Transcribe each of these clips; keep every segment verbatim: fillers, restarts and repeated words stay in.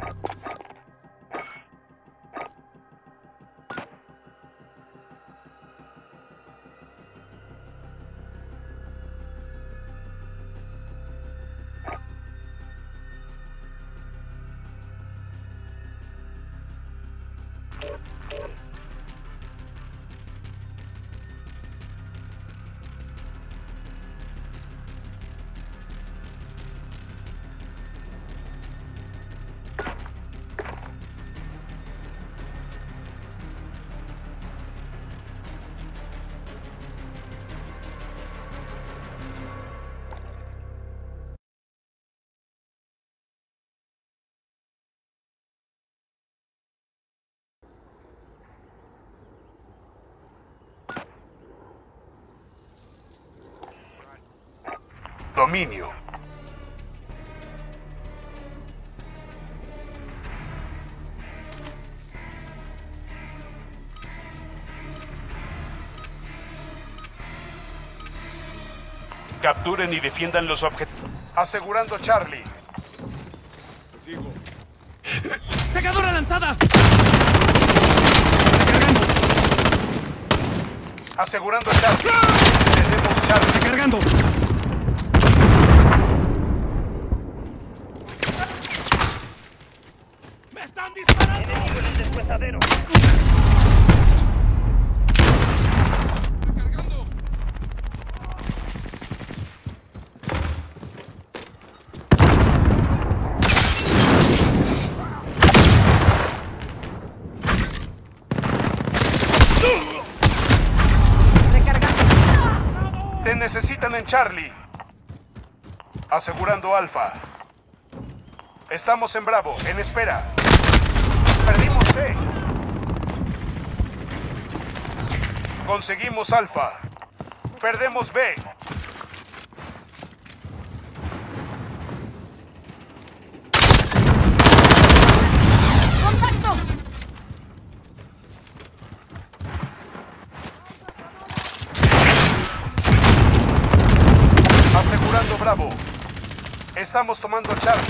Dominio. Capturen y defiendan los objetivos. Asegurando Charlie. Sigo. ¡Secadora lanzada! Asegurando Charlie. Tenemos Charlie. ¡Recargando! ¡Me están disparando! Enemigo en el deshuesadero. Recargando. Te necesitan en Charlie. Asegurando Alfa. Estamos en Bravo, en espera. Perdimos B. Conseguimos Alfa. Perdemos B. ¡Contacto! Asegurando Bravo. Estamos tomando Charlie.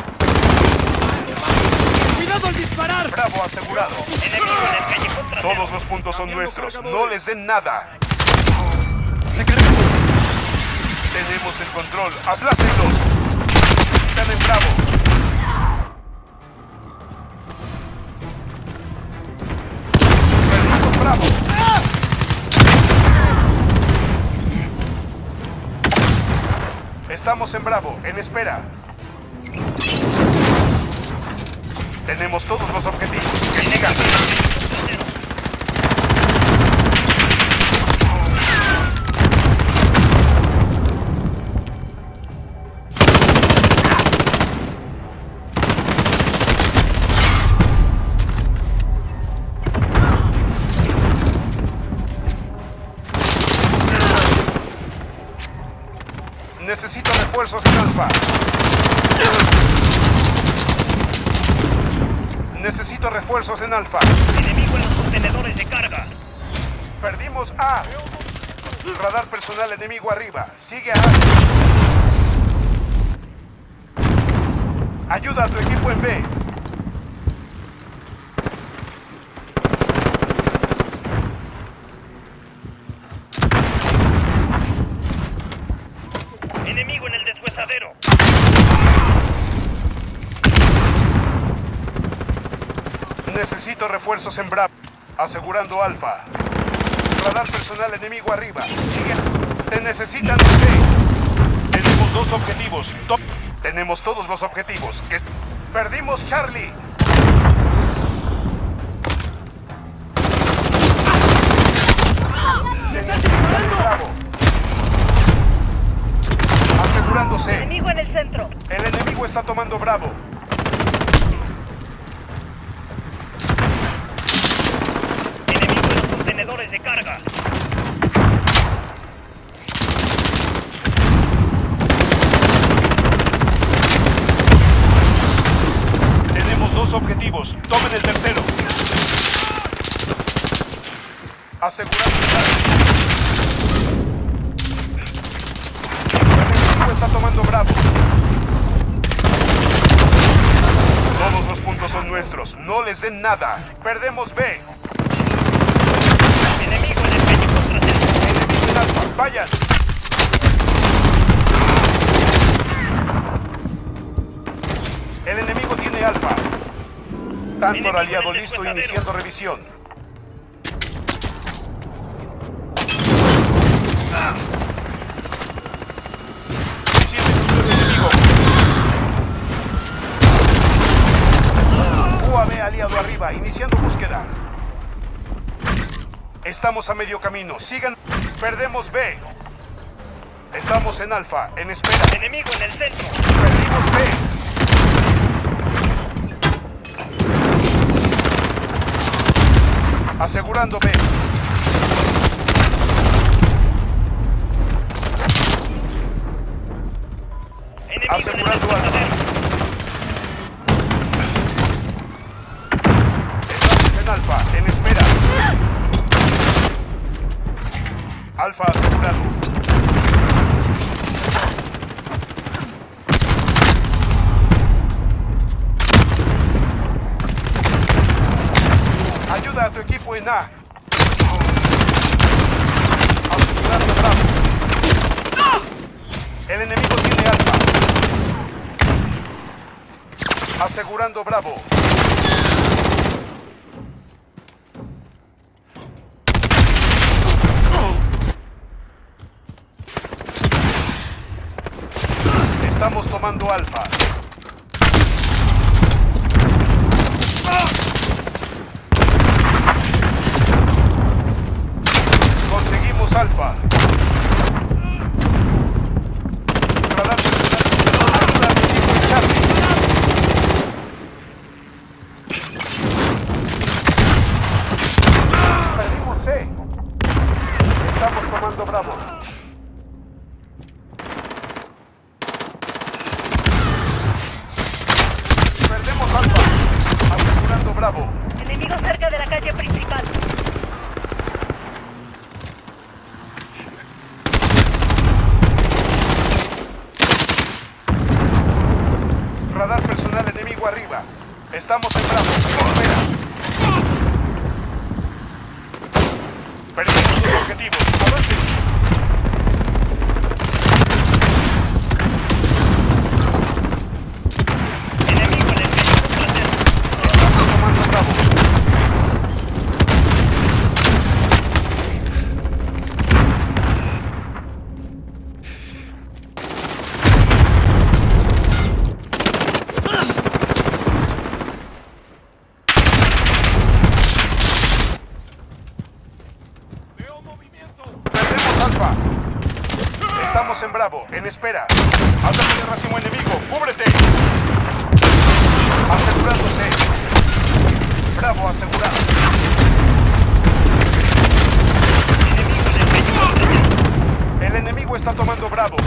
¡Cuidado al disparar! Bravo asegurado. Enemigo en el callejón trasero. Todos los puntos son nuestros. No les den nada. ¡Recargando! Tenemos el control. ¡Aplácenlos! Están en Bravo. Perdimos Bravo. Estamos en Bravo, en espera. Tenemos todos los objetivos. ¡Que sigan! Necesito refuerzos en Alfa. Necesito refuerzos en Alfa. Enemigo en los contenedores de carga. Perdimos A. Radar personal enemigo arriba. Sigue A. Ayuda a tu equipo en B. Enemigo en el deshuesadero. Necesito refuerzos en Bravo. Asegurando Alfa. Radar personal enemigo arriba. Sigue. Te necesitan en C. Tenemos dos objetivos. Top. Tenemos todos los objetivos. Que... Perdimos Charlie. Bravo. Asegurándose. Enemigo en el centro. El enemigo está tomando Bravo. Enemigo en los contenedores de carga. Tenemos dos objetivos. Tomen el tercero. Asegurando. El enemigo está tomando Bravo. Todos los nuestros. No les den nada. Perdemos B. Enemigo en el pecho contra centro. Enemigo en Alfa. Vayan. El enemigo tiene Alfa. Tanto Enemigo aliado en el listo, deshuesadero. iniciando revisión. Misil de crucero enemigo. U A V aliado arriba, iniciando búsqueda. Estamos a medio camino. Sigan. Perdemos B. Estamos en Alfa, en espera. Enemigo en el centro. Perdimos B. Asegurando B. Enemigo en el Asegurando Alfa. deshuesadero. Estamos en Alfa, en espera. Alfa asegurado. Ayuda a tu equipo en A. Asegurando Bravo. El enemigo tiene Alfa. Asegurando Bravo. Estamos tomando Alfa. Conseguimos Alfa. Radar ayuda al equipo en Charlie. Perdimos C. Estamos tomando Bravo. Perdemos Alfa. Asegurando Bravo. Enemigo cerca de la calle principal. Radar personal enemigo arriba. Estamos en Bravo. Espera. Perdemos los objetivos. Avancen. Enemigo en el pecho contra centro. Estamos tomando Bravo. Veo movimiento. Perdemos Alfa. Estamos en Bravo. En espera. Ataque de racimo enemigo. ¡Cúbrete! Asegurándose. Bravo asegurado. Enemigo en el pecho contra centro. El enemigo está tomando Bravo.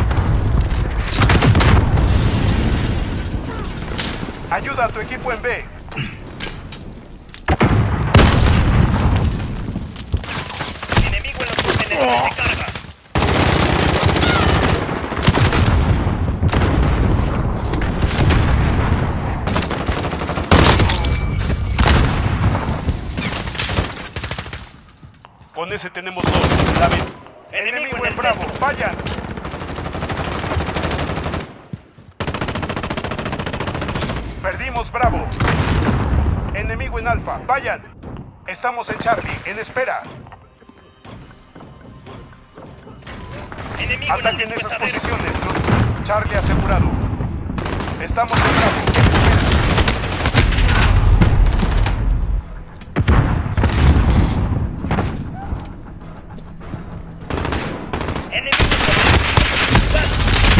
Ayuda a tu equipo en B. Enemigo en los contenedores de carga. Con ese tenemos dos. La ven. Enemigo Enemigo en en el Bravo. centro. Vayan. Perdimos Bravo. Enemigo en Alfa. Vayan. Estamos en Charlie. En espera. Enemigo en el Ataquen esas deshuesadero. posiciones. Los- Charlie asegurado. Estamos en Bravo. En espera. Enemigo en el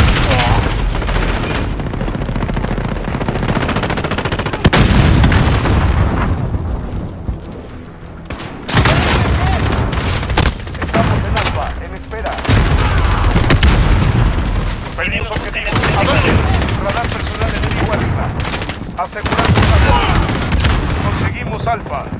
Estamos en Alfa. En espera. Perdimos objetivo. Avancen. Radar personal enemigo arriba. Asegurando Bravo. Conseguimos Alfa.